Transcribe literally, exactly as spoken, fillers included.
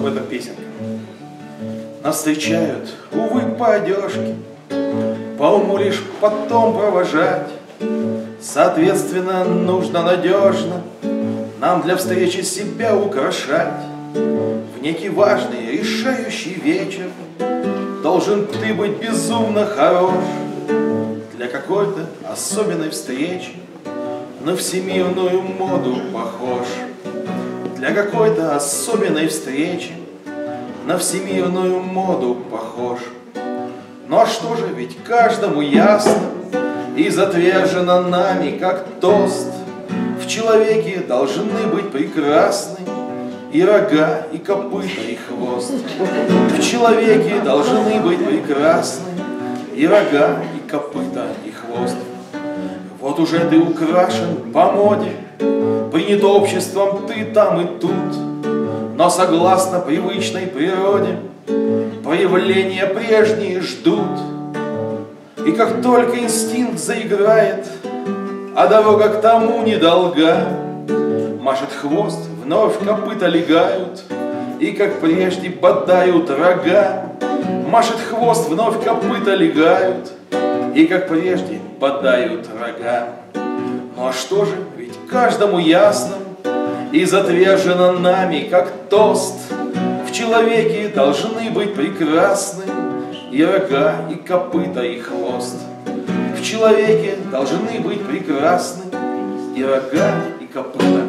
об этом песенка. Нас встречают, увы, по одежке, по уму лишь потом провожать. Соответственно, нужно надежно нам для встречи себя украшать. В некий важный, решающий вечер должен ты быть безумно хорош для какой-то особенной встречи, на всемирную моду похож. Для какой-то особенной встречи на всемирную моду похож. Ну а что же, ведь каждому ясно и затвержено нами, как тост: в человеке должны быть прекрасны и рога, и копыта, и хвост. В человеке должны быть прекрасны и рога, и копыта, и хвост. Вот уже ты украшен по моде, принят обществом ты там и тут, но согласно привычной природе проявления прежние ждут. И как только инстинкт заиграет, а дорога к тому недолга, машет хвост, вновь копыта легают, и как прежде бодают рога. Машет хвост, вновь копыта легают, и как прежде бодают рога. Ну а что же, ведь каждому ясно и затвержено нами, как тост: в человеке должны быть прекрасны и рога, и копыта, и хвост. В человеке должны быть прекрасны и рога, и копыта,